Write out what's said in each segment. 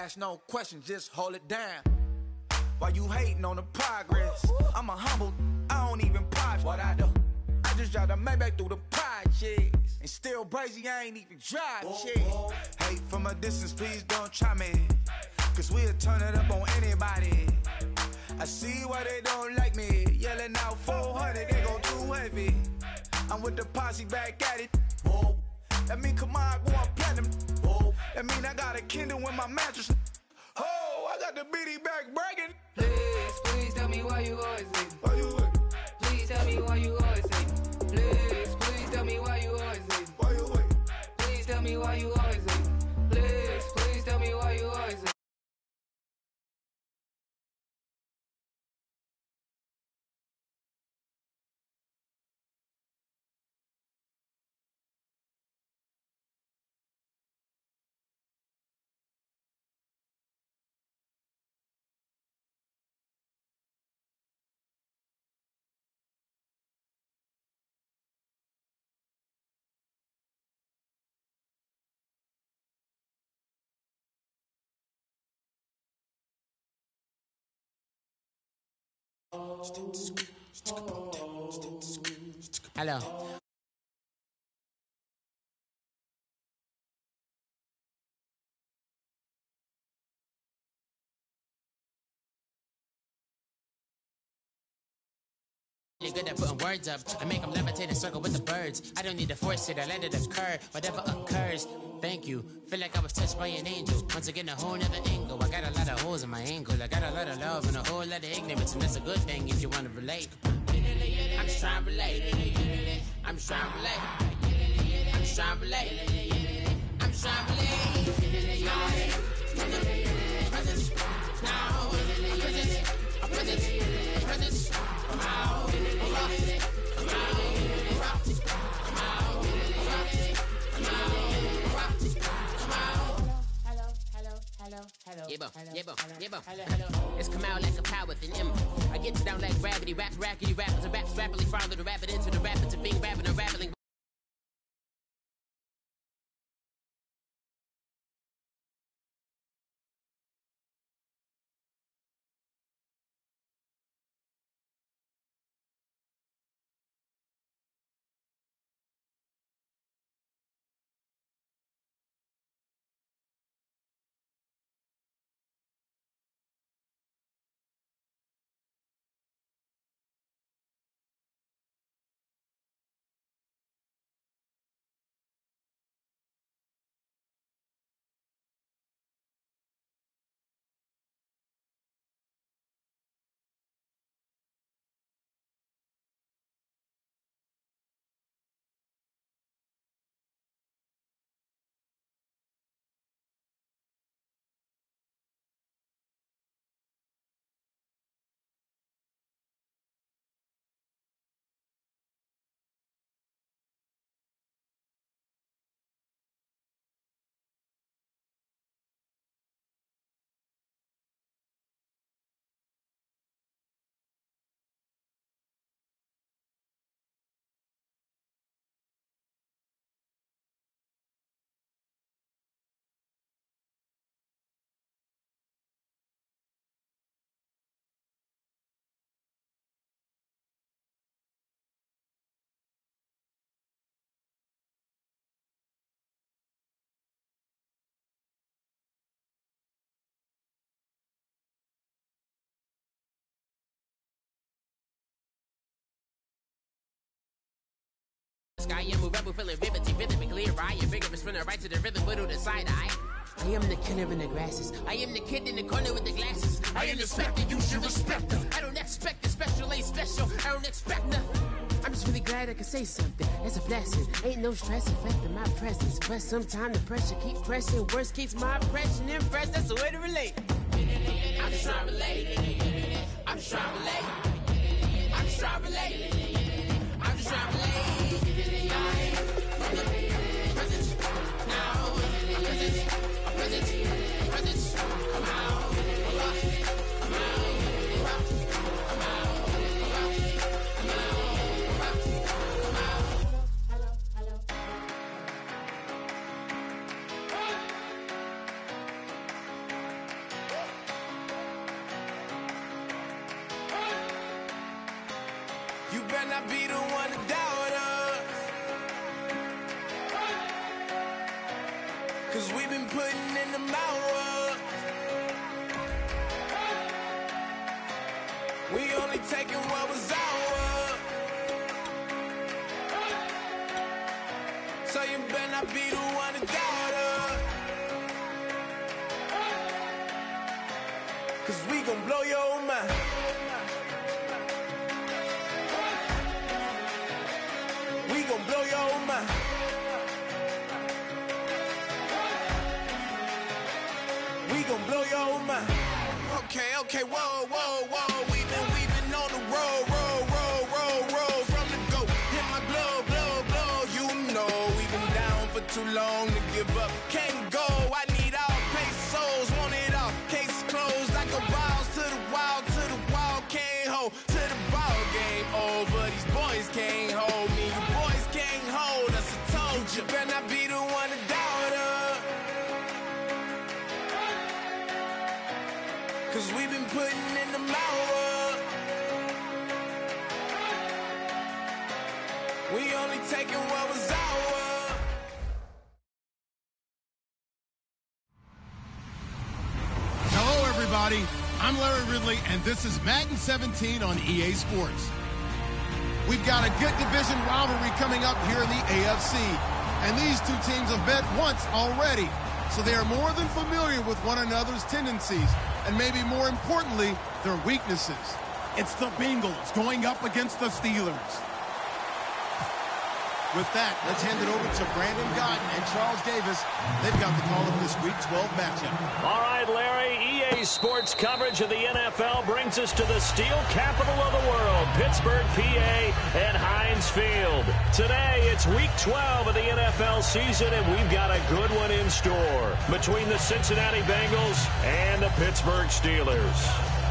ask no questions, just hold it down. While you hating on the progress, I'm a humble, I don't even pop what I do. I just drive the Maybach through the projects, and still brazy, I ain't even drive shit. Hate from a distance, please don't try me, cause we'll turn it up on anybody. I see why they don't like me, yelling out 400, they go too heavy. I'm with the posse back at it. That mean come on, go on platinum. That mean I got a Kindle in my mattress. Oh, I got the BD back breaking. Please tell me why you always leave. Why you wait? Please tell me why you always leave. Please tell me why you always leave. Why you wait? Please tell me why you always leave. Please tell me why you always leave. Hello. You're good at putting words up. I make them levitate and circle with the birds. I don't need to force it, I let it occur. Whatever occurs, thank you. Feel like I was touched by an angel. Once again, a whole nother angle. I got a lot of holes in my angle. I got a lot of love and a whole lot of ignorance. And that's a good thing if you want to relate. I'm just trying to relate. I'm just trying to relate. I'm just trying to relate. I'm just trying to relate. Presence, now. Presence, come out. It's come out like a power with an M. I get down like gravity, rackety rappers, and raps rapidly follow the rapid into the rapids of being rapping and rattling. I am a rebel feeling riveting, rhythmically right and vigorous, running right to the rhythm, but on the side eye. I am the killer in the grasses. I am the kid in the corner with the glasses. I am the specter, you should respect them. I don't expect the special, ain't special. I don't expect nothing. I'm just really glad I can say something. It's a blessing. Ain't no stress affecting my presence. But sometimes the pressure keep pressing. Worst keeps my impression impressed. That's the way to relate. I'm just trying to relate. I'm just trying to relate. I'm just trying to relate. I'm just trying to relate. Presence, now. Presence, come out. Come out. better not be the one to doubt us. 'Cause we've been putting in the hours. We only taking what was ours. So you better not be the one to doubt us. 'Cause we gon' blow your mind. We gon' blow your mind. We gon' blow your mind. Okay, whoa, whoa, whoa. We've been on the road, roll from the go. Hit my blow. You know we've been down for too long to give up. Can't go. I need all pesos, want it all. Case closed. I go wild to the wall, can't hold to the ball game over. These boys can't hold me. You boys can't hold us. I told you, better not be the one to doubt us. 'Cause we've been putting in the hours. We only taking what was ours. Hello, everybody. I'm Larry Ridley, and this is Madden 17 on EA Sports. We've got a good division rivalry coming up here in the AFC, and these two teams have met once already, so they are more than familiar with one another's tendencies, and maybe more importantly, their weaknesses. It's the Bengals going up against the Steelers. With that, let's hand it over to Brandon Gaudin and Charles Davis. They've got the call of this Week 12 matchup. All right, Larry, EA Sports coverage of the NFL brings us to the steel capital of the world, Pittsburgh, PA, and Heinz Field. Today, it's Week 12 of the NFL season, and we've got a good one in store between the Cincinnati Bengals and the Pittsburgh Steelers.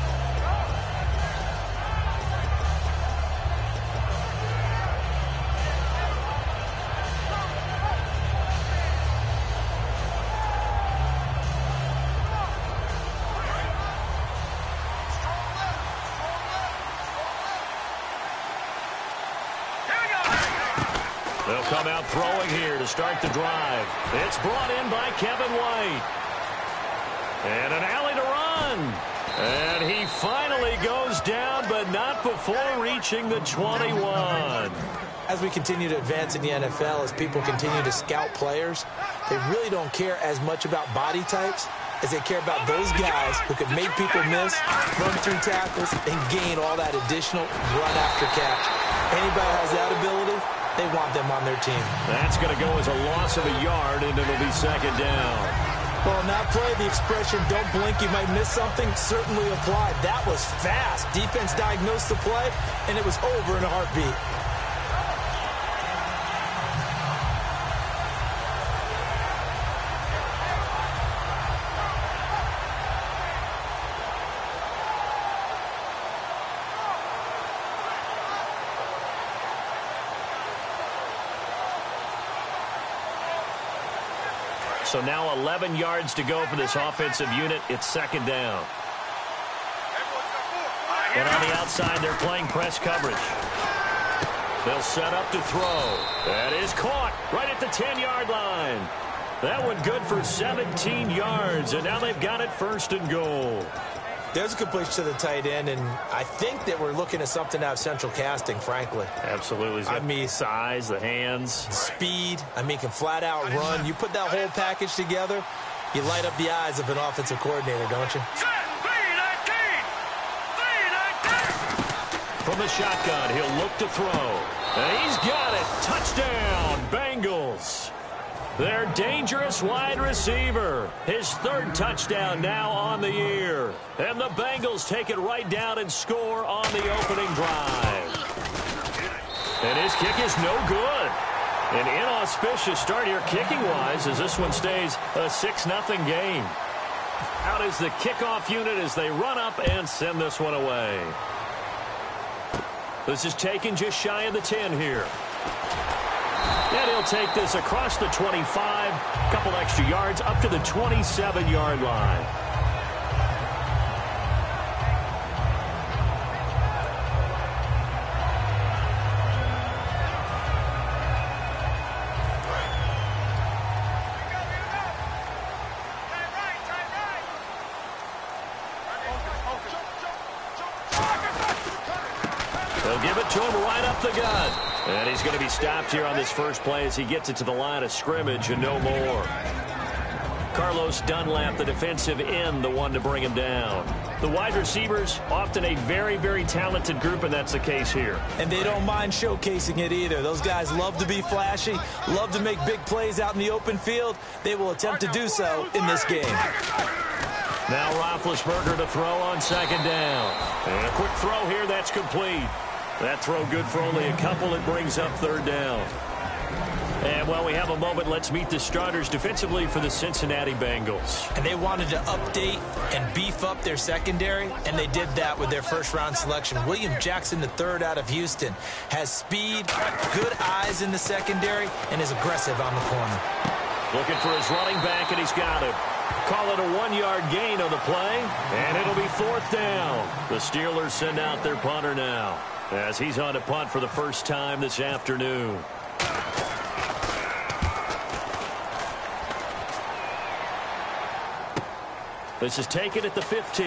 They'll come out throwing here to start the drive. It's brought in by Kevin White. And an alley to run. And he finally goes down, but not before reaching the 21. As we continue to advance in the NFL, as people continue to scout players, they really don't care as much about body types as they care about those guys who can make people miss, run through tackles, and gain all that additional run after catch. Anybody has that ability, they want them on their team. That's going to go as a loss of a yard, and it'll be second down. Well, on that play, the expression, don't blink, you might miss something, certainly applied. That was fast. Defense diagnosed the play, and it was over in a heartbeat. So now 11 yards to go for this offensive unit. It's second down. And on the outside, they're playing press coverage. They'll set up to throw. That is caught right at the 10-yard line. That one good for 17 yards, and now they've got it first and goal. There's a completion to the tight end, and I think that we're looking at something out of central casting, frankly. Absolutely. I mean, size, the hands. Speed. I mean, can flat out run. You put that whole package together, you light up the eyes of an offensive coordinator, don't you? From the shotgun, he'll look to throw. And he's got it. Touchdown, Bengals. Their dangerous wide receiver. His third touchdown now on the year. And the Bengals take it right down and score on the opening drive. And his kick is no good. An inauspicious start here kicking-wise as this one stays a 6-0 game. Out is the kickoff unit as they run up and send this one away. This is taken just shy of the 10 here. And he'll take this across the 25, a couple extra yards up to the 27-yard line. They'll give it to him right up the gut. And he's going to be stopped here on this first play as he gets it to the line of scrimmage and no more. Carlos Dunlap, the defensive end, the one to bring him down. The wide receivers, often a very, very talented group, and that's the case here. And they don't mind showcasing it either. Those guys love to be flashy, love to make big plays out in the open field. They will attempt to do so in this game. Now Roethlisberger to throw on second down. And a quick throw here, that's complete. That throw good for only a couple. It brings up third down. And while we have a moment, let's meet the starters defensively for the Cincinnati Bengals. And they wanted to update and beef up their secondary, and they did that with their first-round selection. William Jackson III out of Houston has speed, good eyes in the secondary, and is aggressive on the corner. Looking for his running back, and he's got it. Call it a 1-yard gain on the play, and it'll be fourth down. The Steelers send out their punter now as he's on to punt for the first time this afternoon. This is taken at the 15.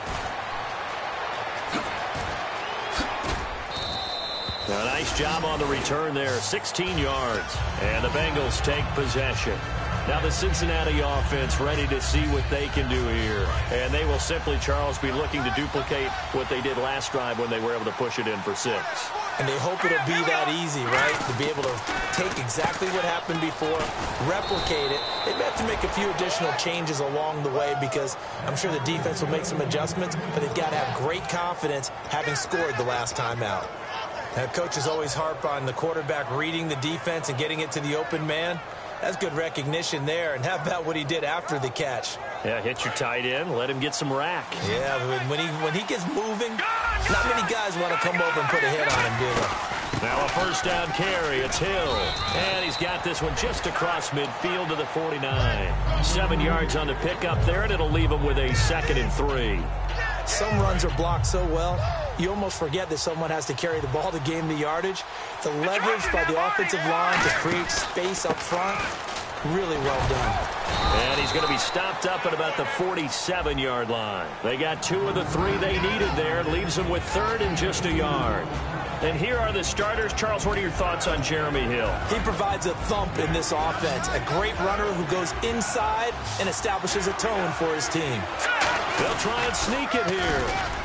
A nice job on the return there, 16 yards. And the Bengals take possession. Now the Cincinnati offense ready to see what they can do here. And they will simply, Charles, be looking to duplicate what they did last drive when they were able to push it in for 6. And they hope it'll be that easy, right? To be able to take exactly what happened before, replicate it. They may have to make a few additional changes along the way because I'm sure the defense will make some adjustments, but they've got to have great confidence having scored the last time out. Now, coaches always harp on the quarterback reading the defense and getting it to the open man. That's good recognition there. And how about what he did after the catch? Yeah, hit your tight end, let him get some rack. Yeah, when he gets moving, not many guys want to come over and put a hit on him, do they? Now a first down carry. It's Hill. And he's got this one just across midfield to the 49. 7 yards on the pickup there, and it'll leave him with a 2nd and 3. Some runs are blocked so well, you almost forget that someone has to carry the ball to gain the yardage. The leverage by the offensive line to create space up front, really well done. And he's going to be stopped up at about the 47-yard line. They got 2 of the 3 they needed there. It leaves them with 3rd and just a yard. And here are the starters. Charles, what are your thoughts on Jeremy Hill? He provides a thump in this offense. A great runner who goes inside and establishes a tone for his team. They'll try and sneak it here.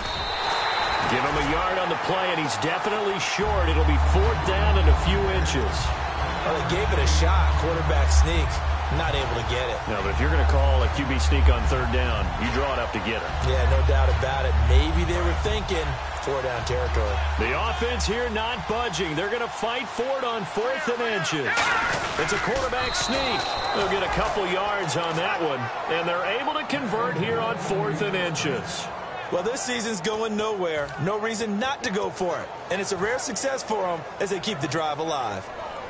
Give him a yard on the play, and he's definitely short. It'll be 4th down and a few inches. Well, they gave it a shot. Quarterback sneak. Not able to get it. No, but if you're going to call a QB sneak on 3rd down, you draw it up to get it. Yeah, no doubt about it. Maybe they were thinking 4-down territory. The offense here not budging. They're going to fight for it on 4th and inches. It's a quarterback sneak. They'll get a couple yards on that one, and they're able to convert here on 4th and inches. Well, this season's going nowhere. No reason not to go for it. And it's a rare success for them as they keep the drive alive.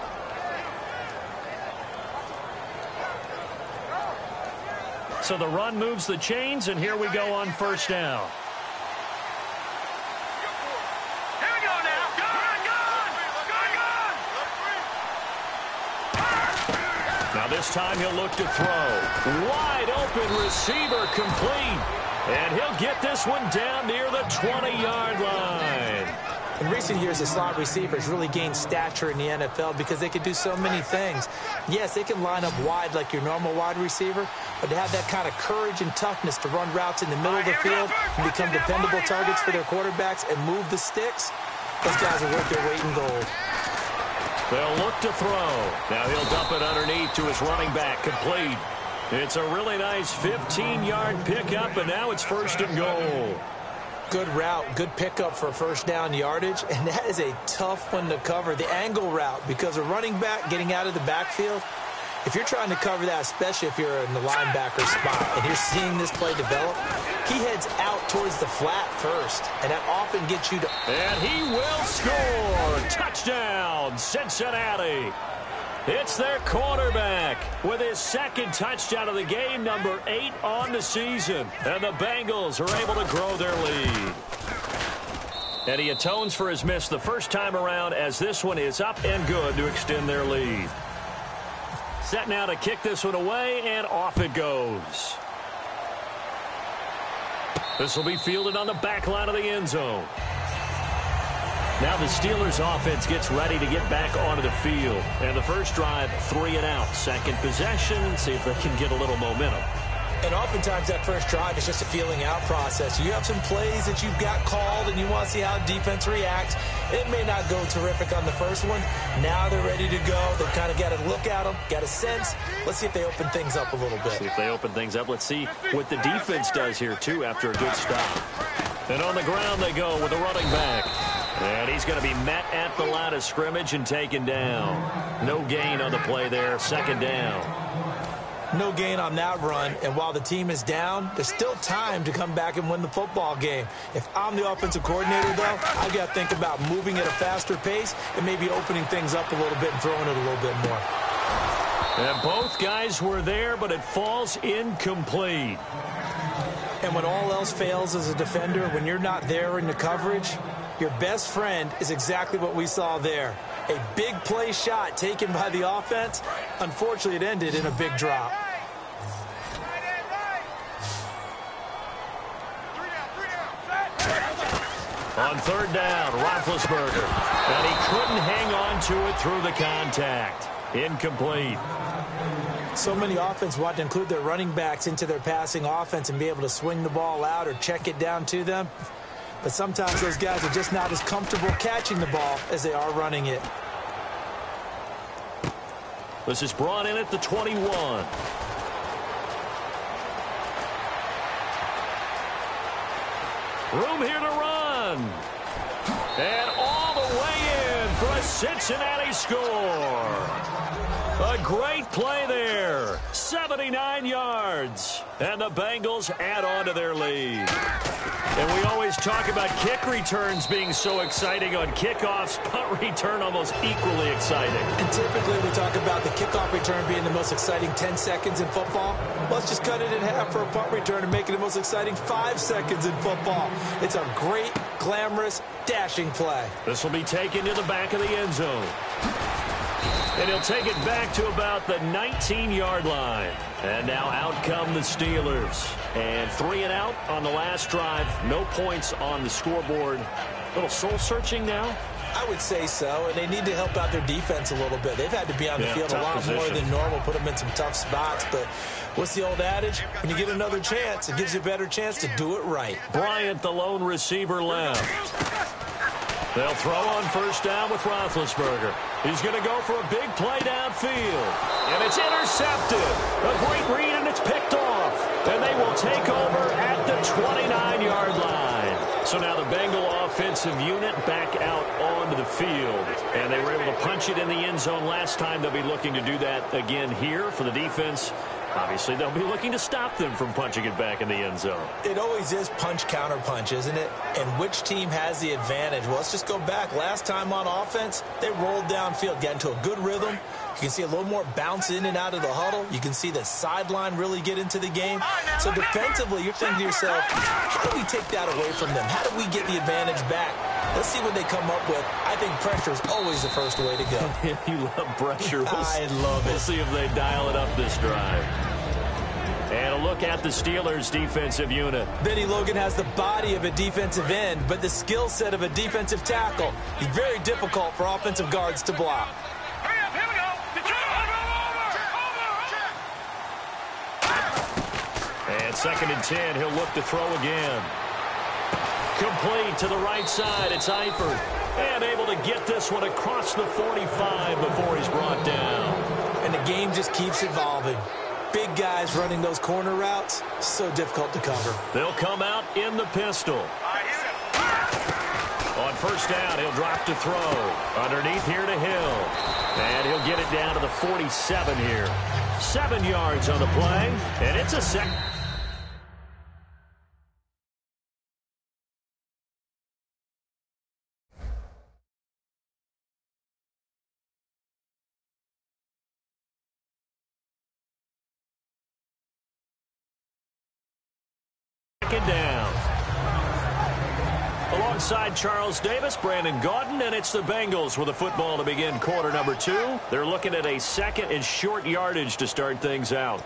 So the run moves the chains, and here we go on 1st down. Now this time he'll look to throw. Wide open receiver complete. And he'll get this one down near the 20-yard line. In recent years, the slot receivers really gained stature in the NFL because they can do so many things. Yes, they can line up wide like your normal wide receiver, but to have that kind of courage and toughness to run routes in the middle of the field and become dependable targets for their quarterbacks and move the sticks, those guys are worth their weight in gold. They'll look to throw. Now he'll dump it underneath to his running back, complete. It's a really nice 15-yard pickup, and now it's 1st and goal. Good route, good pickup for 1st down yardage, and that is a tough one to cover, the angle route, because a running back getting out of the backfield, if you're trying to cover that, especially if you're in the linebacker spot and you're seeing this play develop, he heads out towards the flat first, and that often gets you to... And he will score! Touchdown, Cincinnati! It's their quarterback with his 2nd touchdown of the game, number 8 on the season. And the Bengals are able to grow their lead. And he atones for his miss the first time around as this one is up and good to extend their lead. Set now to kick this one away, and off it goes. This will be fielded on the back line of the end zone. Now the Steelers offense gets ready to get back onto the field. And the first drive, 3 and out. Second possession, see if they can get a little momentum. And oftentimes that first drive is just a feeling out process. You have some plays that you've got called and you want to see how defense reacts. It may not go terrific on the first one. Now they're ready to go. They've kind of got to look at them, got a sense. Let's see if they open things up a little bit. See if they open things up. Let's see what the defense does here, too, after a good stop. And on the ground they go with the running back. And he's going to be met at the line of scrimmage and taken down. No gain on the play there. Second down. No gain on that run, and while the team is down, there's still time to come back and win the football game. If I'm the offensive coordinator, though, I've got to think about moving at a faster pace and maybe opening things up a little bit and throwing it a little bit more. And both guys were there, but it falls incomplete. And when all else fails as a defender, when you're not there in the coverage, your best friend is exactly what we saw there. A big play shot taken by the offense. Unfortunately, it ended in a big drop. On third down, Roethlisberger. And he couldn't hang on to it through the contact. Incomplete. So many offenses want to include their running backs into their passing offense and be able to swing the ball out or check it down to them. But sometimes those guys are just not as comfortable catching the ball as they are running it. This is brought in at the 21. Room here to run. And all the way in for a Cincinnati score. A great play there. 79 yards. And the Bengals add on to their lead. And we always talk about kick returns being so exciting on kickoffs. Punt return almost equally exciting. And typically we talk about the kickoff return being the most exciting 10 seconds in football. Let's just cut it in half for a punt return and make it the most exciting 5 seconds in football. It's a great, glamorous, dashing play. This will be taken to the back of the end zone. And he'll take it back to about the 19-yard line. And now out come the Steelers. And 3 and out on the last drive. No points on the scoreboard. A little soul-searching now? I would say so, and they need to help out their defense a little bit. They've had to be on the field a lot more than normal, put them in some tough spots. But what's the old adage? When you get another chance, it gives you a better chance to do it right. Bryant, the lone receiver, left. They'll throw on first down with Roethlisberger. He's going to go for a big play downfield. And it's intercepted. A great read, and it's picked off. And they will take over at the 29-yard line. So now the Bengal offensive unit back out onto the field. And they were able to punch it in the end zone last time. They'll be looking to do that again here for the defense. Obviously, they'll be looking to stop them from punching it back in the end zone. It always is punch-counter-punch, isn't it? And which team has the advantage? Well, let's just go back. Last time on offense, they rolled downfield, got into a good rhythm. You can see a little more bounce in and out of the huddle. You can see the sideline really get into the game. So defensively, you're thinking to yourself, how do we take that away from them? How do we get the advantage back? Let's see what they come up with. I think pressure is always the first way to go. You love pressure. I love it. We'll see if they dial it up this drive. And a look at the Steelers' defensive unit. Benny Logan has the body of a defensive end, but the skill set of a defensive tackle. He's very difficult for offensive guards to block. And 2nd and 10, he'll look to throw again. Complete to the right side. It's Eifert. And able to get this one across the 45 before he's brought down. And the game just keeps evolving. Big guys running those corner routes, so difficult to cover. They'll come out in the pistol. On first down, he'll drop to throw. Underneath here to Hill. And he'll get it down to the 47 here. 7 yards on the play, and it's a second. Down. Alongside Charles Davis, Brandon Gaudin, and it's the Bengals with the football to begin quarter number 2. They're looking at a 2nd and short yardage to start things out.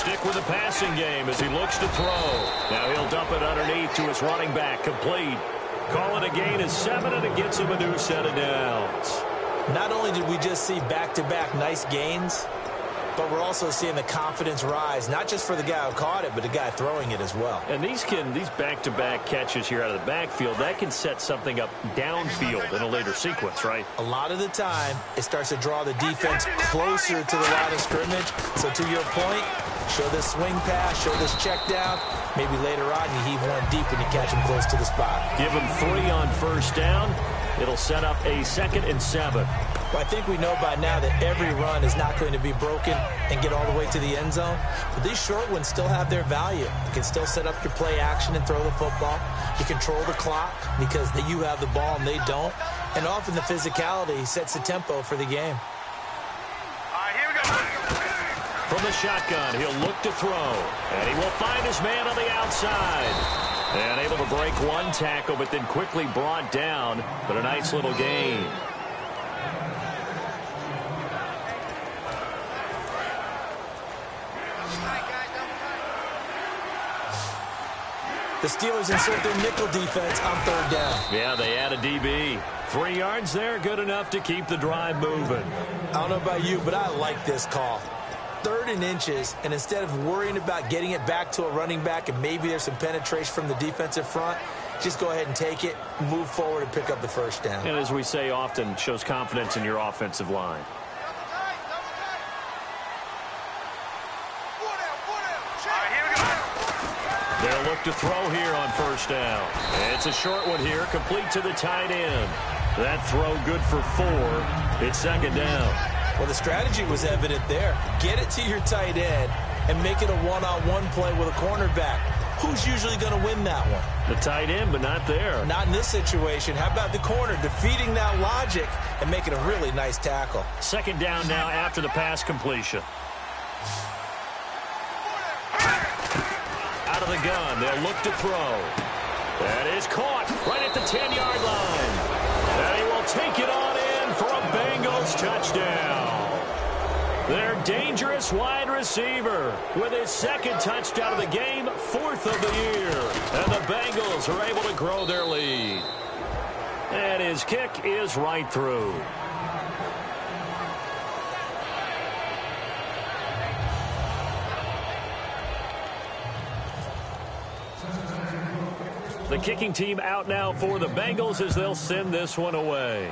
stick with the passing game as he looks to throw. Now he'll dump it underneath to his running back. Complete. Call it a gain of 7, and it gets him a new set of downs. Not only did we just see back-to-back nice gains, but we're also seeing the confidence rise, not just for the guy who caught it, but the guy throwing it as well. And these back-to-back catches here out of the backfield, that can set something up downfield in a later sequence, right? A lot of the time, it starts to draw the defense closer to the line of scrimmage. So to your point, show this swing pass, show this check down. Maybe later on you heave one deep and you catch him close to the spot. Give him 3 on first down. It'll set up a 2nd and 7. Well, I think we know by now that every run is not going to be broken and get all the way to the end zone. But these short ones still have their value. You can still set up your play action and throw the football. You control the clock because you have the ball and they don't. And often the physicality sets the tempo for the game. All right, here we go. From the shotgun, he'll look to throw. And he will find his man on the outside. And able to break one tackle, but then quickly brought down. But a nice little gain. The Steelers insert their nickel defense on 3rd down. Yeah, they add a DB. 3 yards there, good enough to keep the drive moving. I don't know about you, but I like this call. 3rd and inches, and instead of worrying about getting it back to a running back and maybe there's some penetration from the defensive front, just go ahead and take it, move forward, and pick up the 1st down. And as we say often, shows confidence in your offensive line. They'll look to throw here on first down. It's a short one here, complete to the tight end. That throw good for 4. It's 2nd down. Well, the strategy was evident there. Get it to your tight end and make it a one-on-one play with a cornerback. Who's usually going to win that one? The tight end, but not there. Not in this situation. How about the corner defeating that logic and making a really nice tackle? 2nd down now after the pass completion. Out of the gun, they'll look to throw. That is caught right at the 10-yard line. And he will take it on in for a Bengals touchdown. Their dangerous wide receiver with his 2nd touchdown of the game, 4th of the year. And the Bengals are able to grow their lead. And his kick is right through. The kicking team out now for the Bengals as they'll send this one away.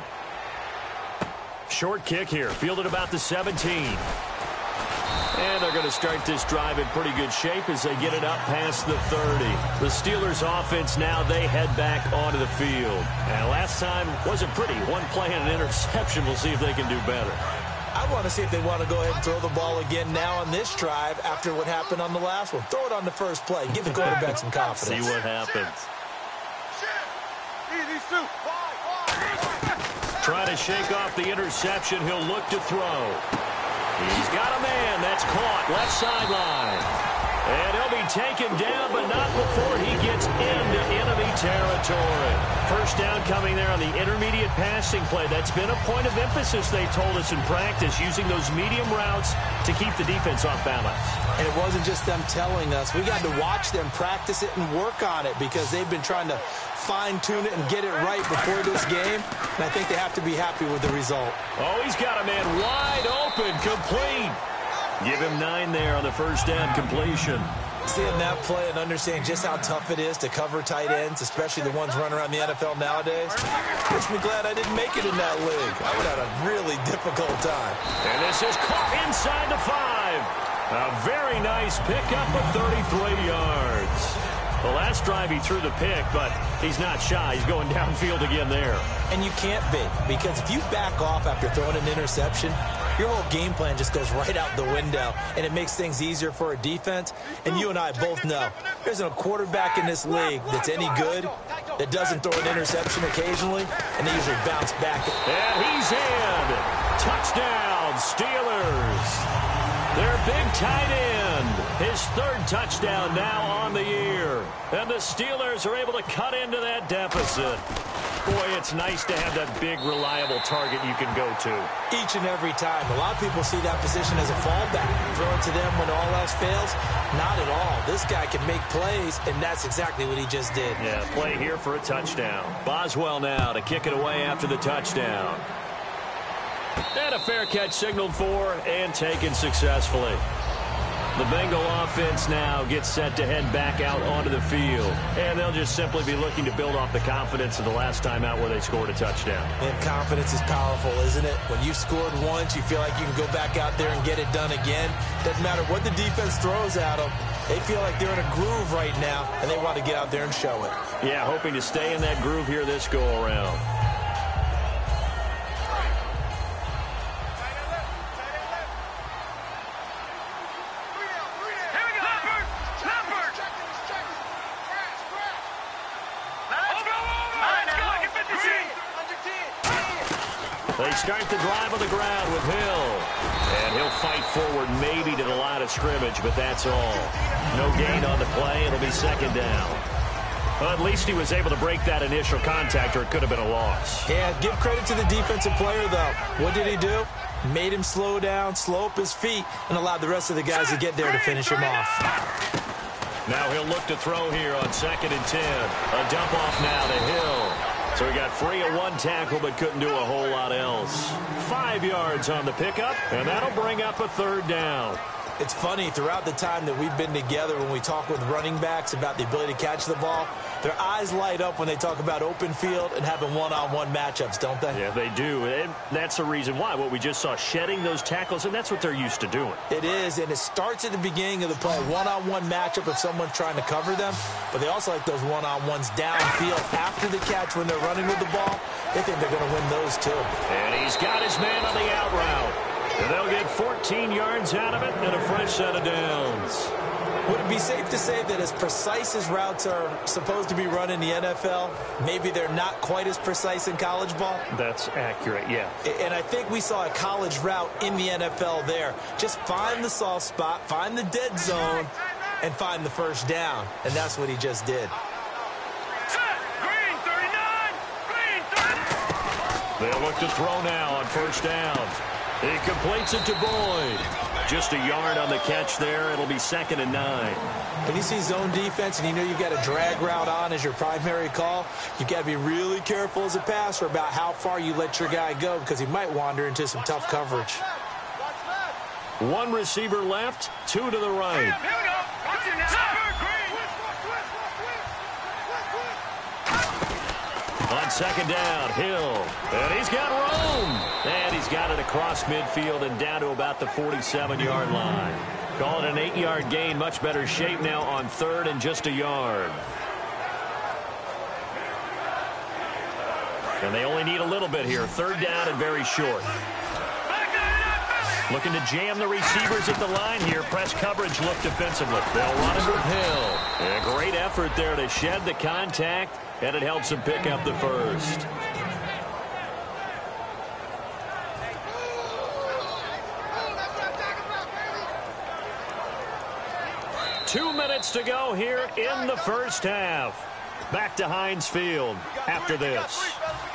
Short kick here, fielded about the 17. And they're going to start this drive in pretty good shape as they get it up past the 30. The Steelers offense now, they head back onto the field. And last time wasn't pretty. One play and an interception. We'll see if they can do better. I want to see if they want to go ahead and throw the ball again now on this drive after what happened on the last one. Throw it on the first play. Give the quarterback some confidence. See what happens. Trying to shake off the interception. He'll look to throw. He's got a man. That's caught. Left sideline. And he'll be taken down, but not before he gets into enemy territory. First down coming there on the intermediate passing play. That's been a point of emphasis, they told us in practice, using those medium routes to keep the defense off balance. And it wasn't just them telling us. We got to watch them practice it and work on it because they've been trying to fine-tune it and get it right before this game. And I think they have to be happy with the result. Oh, he's got a man wide open, complete. Give him 9 there on the first down completion. Seeing that play and understanding just how tough it is to cover tight ends, especially the ones running around the NFL nowadays, makes me glad I didn't make it in that league. I would have had a really difficult time. And this is caught inside the 5. A very nice pickup of 33 yards. The last drive he threw the pick, but he's not shy. He's going downfield again there. And you can't be, because if you back off after throwing an interception, your whole game plan just goes right out the window, and it makes things easier for a defense. And you and I both know there's a quarterback in this league that's any good that doesn't throw an interception occasionally, and they usually bounce back. And he's in. Touchdown, Steelers. Their big tight end, his 3rd touchdown now on the year. And the Steelers are able to cut into that deficit. Boy, it's nice to have that big, reliable target you can go to. Each and every time. A lot of people see that position as a fallback. Throw it to them when all else fails. Not at all. This guy can make plays, and that's exactly what he just did. Yeah, play here for a touchdown. Boswell now to kick it away after the touchdown. And a fair catch signaled for and taken successfully. The Bengal offense now gets set to head back out onto the field. And they'll just simply be looking to build off the confidence of the last time out where they scored a touchdown. And confidence is powerful, isn't it? When you've scored once, you feel like you can go back out there and get it done again. Doesn't matter what the defense throws at them. They feel like they're in a groove right now, and they want to get out there and show it. Yeah, hoping to stay in that groove here this go-around. They start the drive on the ground with Hill. And he'll fight forward maybe to the line of scrimmage, but that's all. No gain on the play. It'll be second down. Well, at least he was able to break that initial contact, or it could have been a loss. Yeah, give credit to the defensive player, though. What did he do? Made him slow down, slow up his feet, and allowed the rest of the guys to get there to finish him off. Now he'll look to throw here on 2nd and 10. A dump off now to Hill. So he got free of one tackle but couldn't do a whole lot else. 5 yards on the pickup, and that'll bring up a third down. It's funny, throughout the time that we've been together, when we talk with running backs about the ability to catch the ball, their eyes light up when they talk about open field and having one-on-one matchups, don't they? Yeah, they do. And that's the reason why. What we just saw, shedding those tackles, and that's what they're used to doing. It is, and it starts at the beginning of the play. One-on-one matchup if someone's trying to cover them, but they also like those one-on-ones downfield after the catch when they're running with the ball. They think they're going to win those, too. And he's got his man on the out route. And they'll get 14 yards out of it and a fresh set of downs. Would it be safe to say that as precise as routes are supposed to be run in the NFL, maybe they're not quite as precise in college ball? That's accurate, yeah. And I think we saw a college route in the NFL there. Just find the soft spot, find the dead zone, and find the first down. And that's what he just did. Green 39! Green 30! They'll look to throw now on first down. He completes it to Boyd. Just a yard on the catch there. It'll be 2nd and 9. When you see zone defense and you know you've got a drag route on as your primary call, you've got to be really careful as a passer about how far you let your guy go because he might wander into some tough coverage. One receiver left, 2 to the right. Here we go. Watch it now. On 2nd down, Hill. And he's got room. And he's got it across midfield and down to about the 47-yard line. Call it an 8-yard gain. Much better shape now on 3rd and just a yard. And they only need a little bit here. 3rd down and very short. Looking to jam the receivers at the line here. Press coverage look defensively. They'll run it with Hill. And a great effort there to shed the contact, and it helps him pick up the first. Two minutes to go here in the first half. Back to Heinz Field after this.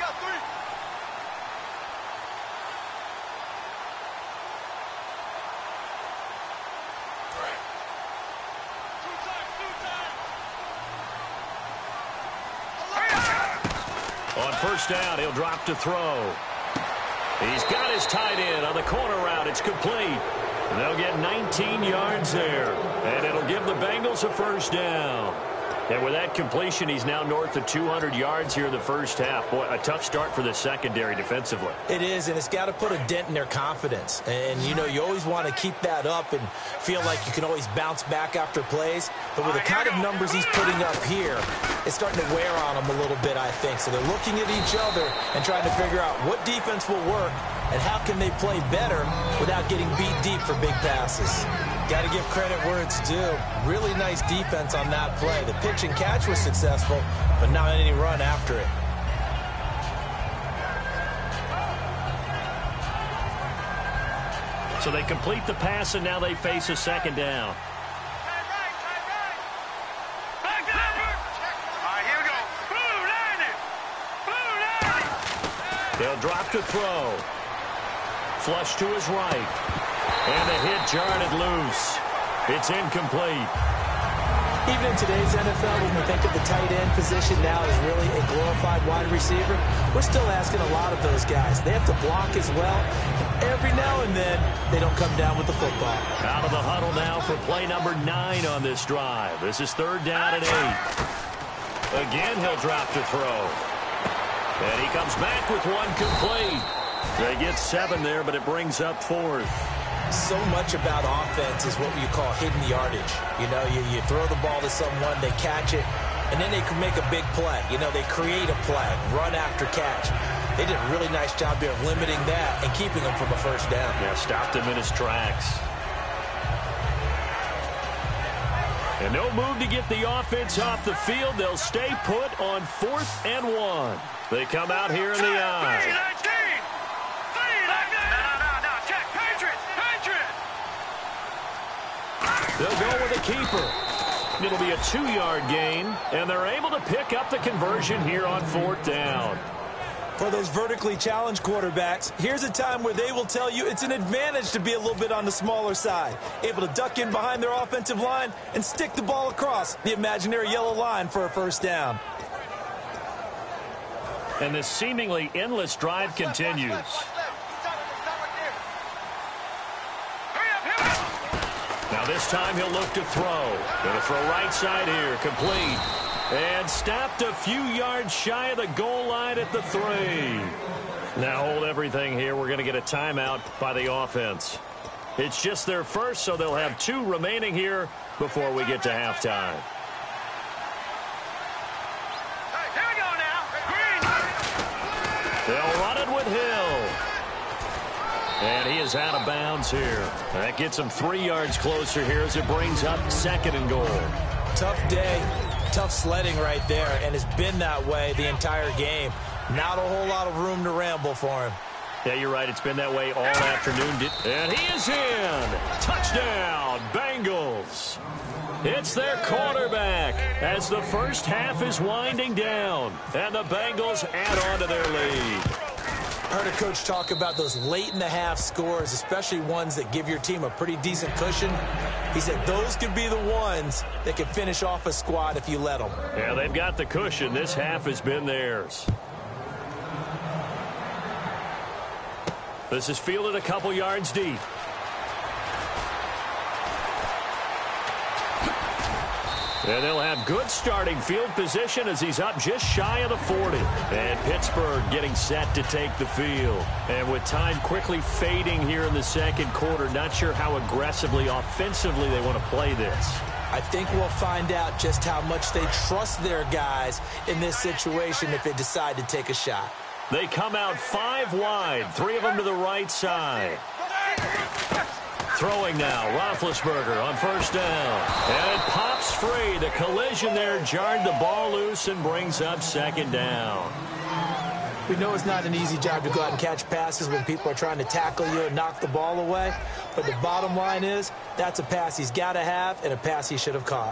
On first down, he'll drop to throw. He's got his tight end on the corner route. It's complete. They'll get 19 yards there, and it'll give the Bengals a first down. And with that completion, he's now north of 200 yards here in the first half. Boy, a tough start for the secondary defensively. It is, and it's got to put a dent in their confidence. And, you know, you always want to keep that up and feel like you can always bounce back after plays. But with the kind of numbers he's putting up here, it's starting to wear on them a little bit, I think. So they're looking at each other and trying to figure out what defense will work and how can they play better without getting beat deep for big passes. Got to give credit where it's due. Really nice defense on that play. The pitch and catch was successful, but not any run after it. So they complete the pass, and now they face a second down. All right, here we go. Blue line it. Blue He'll drop to throw. Flush to his right. And the hit jarred it loose. It's incomplete. Even in today's NFL, when we think of the tight end position now as really a glorified wide receiver, we're still asking a lot of those guys. They have to block as well. Every now and then, they don't come down with the football. Out of the huddle now for play number 9 on this drive. This is 3rd down and 8. Again, he'll drop to throw. And he comes back with one complete. They get 7 there, but it brings up 4th. So much about offense is what you call hidden yardage. You know, you throw the ball to someone, they catch it, and then they can make a big play. You know, they create a play, run after catch. They did a really nice job here of limiting that and keeping him from a first down. Yeah, stopped him in his tracks. And no move to get the offense off the field. They'll stay put on 4th and 1. They come out here in the eye. They'll go with a keeper. It'll be a 2-yard gain, and they're able to pick up the conversion here on 4th down. For those vertically challenged quarterbacks, here's a time where they will tell you it's an advantage to be a little bit on the smaller side. Able to duck in behind their offensive line and stick the ball across the imaginary yellow line for a first down. And this seemingly endless drive continues. Now this time he'll look to throw. Gonna throw right side here, complete. And stopped a few yards shy of the goal line at the 3. Now hold everything here. We're going to get a timeout by the offense. It's just their first, so they'll have 2 remaining here before we get to halftime. Hey, here we go now. Green. They'll run it with Hill. And he is out of bounds here. That gets him 3 yards closer here as it brings up 2nd and goal. Tough day. Tough sledding right there, and it's been that way the entire game. Not a whole lot of room to ramble for him. Yeah, you're right. It's been that way all afternoon. And he is in. Touchdown, Bengals. It's their quarterback as the first half is winding down, and the Bengals add on to their lead. I heard a coach talk about those late-in-the-half scores, especially ones that give your team a pretty decent cushion. He said those could be the ones that can finish off a squad if you let them. Yeah, they've got the cushion. This half has been theirs. This is fielded a couple yards deep. And they'll have good starting field position as he's up just shy of the 40. And Pittsburgh getting set to take the field. And with time quickly fading here in the 2nd quarter, not sure how aggressively, offensively they want to play this. I think we'll find out just how much they trust their guys in this situation if they decide to take a shot. They come out 5 wide, 3 of them to the right side. Throwing now, Roethlisberger on first down. And it pops free. The collision there jarred the ball loose and brings up 2nd down. We know it's not an easy job to go out and catch passes when people are trying to tackle you and knock the ball away. But the bottom line is, that's a pass he's got to have and a pass he should have caught.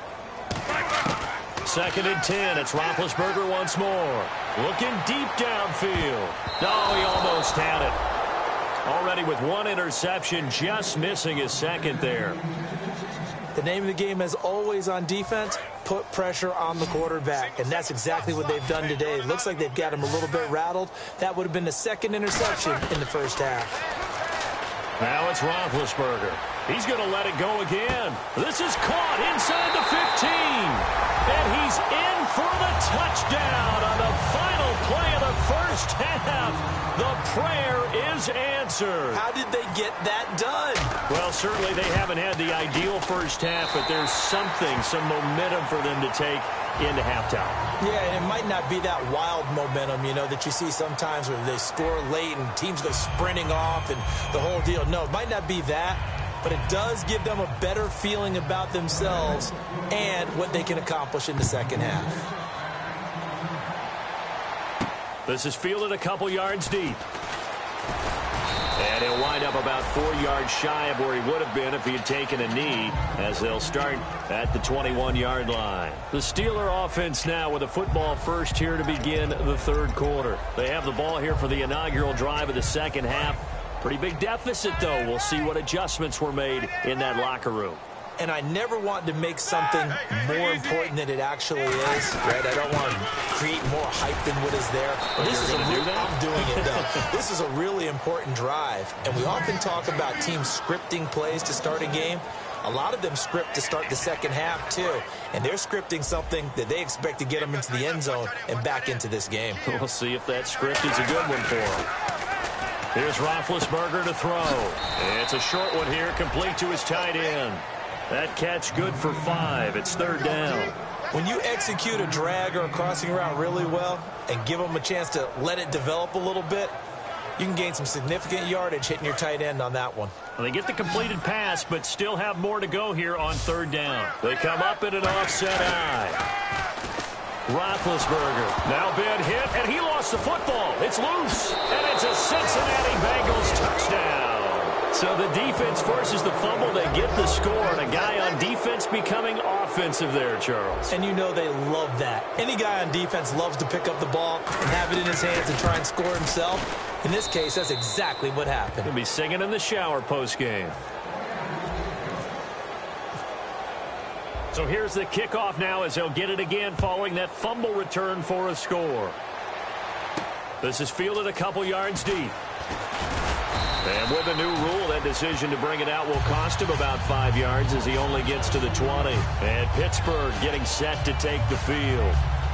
2nd and 10. It's Roethlisberger once more. Looking deep downfield. No, he almost had it. Already with 1 interception, just missing his 2nd there. The name of the game, as always on defense, put pressure on the quarterback. And that's exactly what they've done today. It looks like they've got him a little bit rattled. That would have been the 2nd interception in the first half. Now it's Roethlisberger. He's going to let it go again. This is caught inside the 15. And he's in for the touchdown on the final play of the first half. The prayer is answered. How did they get that done? Well, certainly they haven't had the ideal first half, but there's something, some momentum for them to take into halftime. Yeah, and it might not be that wild momentum, you know, that you see sometimes where they score late and teams go sprinting off and the whole deal. No, it might not be that, but it does give them a better feeling about themselves and what they can accomplish in the second half. This is fielded a couple yards deep. And he'll wind up about 4 yards shy of where he would have been if he had taken a knee, as they'll start at the 21-yard line. The Steeler offense now with a football first here to begin the third quarter. They have the ball here for the inaugural drive of the second half. Pretty big deficit, though. We'll see what adjustments were made in that locker room. And I never want to make something more important than it actually is, right? I don't want to create more hype than what is there. I'm doing it, though. This is a really important drive. And we often talk about teams scripting plays to start a game. A lot of them script to start the second half, too. And they're scripting something that they expect to get them into the end zone and back into this game. We'll see if that script is a good one for them. Here's Roethlisberger to throw. It's a short one here, complete to his tight end. That catch good for 5. It's third down. When you execute a drag or a crossing route really well and give them a chance to let it develop a little bit, you can gain some significant yardage hitting your tight end on that one. Well, they get the completed pass, but still have more to go here on third down. They come up in an offset eye. Roethlisberger now been hit, and he lost the football. It's loose, and it's a Cincinnati Bengals touchdown. So the defense forces the fumble. They get the score, and a guy on defense becoming offensive there, Charles. And you know they love that. Any guy on defense loves to pick up the ball and have it in his hands and try and score himself. In this case, that's exactly what happened. He'll be singing in the shower post-game. So here's the kickoff now as he'll get it again following that fumble return for a score. This is fielded a couple yards deep. And with the new rule, that decision to bring it out will cost him about 5 yards as he only gets to the 20. And Pittsburgh getting set to take the field.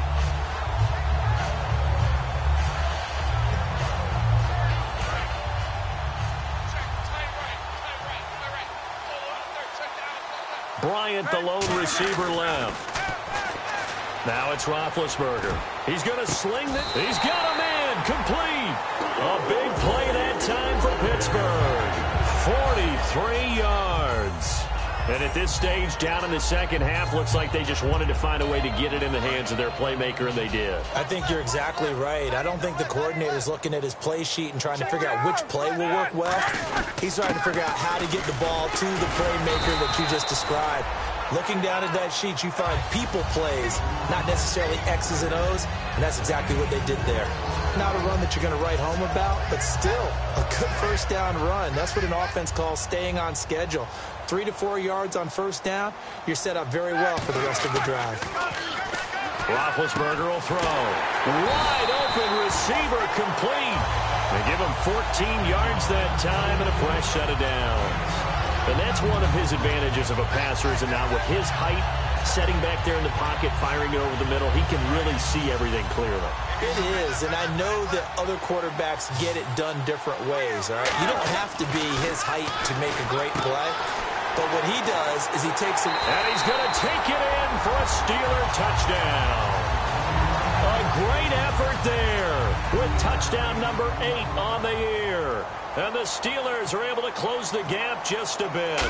Bryant, the lone receiver, left. Now it's Roethlisberger. He's going to sling it. He's got a man complete. A big play that time for Pittsburgh. 43 yards. And at this stage, down in the second half, looks like they just wanted to find a way to get it in the hands of their playmaker, and they did. I think you're exactly right. I don't think the coordinator's looking at his play sheet and trying to figure out which play will work well. He's trying to figure out how to get the ball to the playmaker that you just described. Looking down at that sheet, you find people plays, not necessarily X's and O's, and that's exactly what they did there. Not a run that you're going to write home about, but still a good first down run. That's what an offense calls staying on schedule. 3 to 4 yards on first down, you're set up very well for the rest of the drive. Roethlisberger will throw. Wide open receiver complete. They give him 14 yards that time and a fresh set of downs. And that's one of his advantages of a passer, is now with his height, setting back there in the pocket, firing it over the middle, he can really see everything clearly. It is, and I know that other quarterbacks get it done different ways, all right? You don't have to be his height to make a great play, but what he does is he takes it. And he's going to take it in for a Steeler touchdown. A great effort there with touchdown number 8 on the year. And the Steelers are able to close the gap just a bit.